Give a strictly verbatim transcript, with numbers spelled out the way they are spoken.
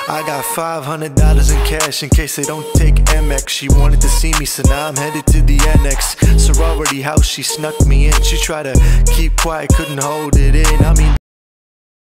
I got five hundred dollars in cash in case they don't take M X. She wanted to see me, so now I'm headed to the annex. Sorority house, she snuck me in. She tried to keep quiet, couldn't hold it in. I mean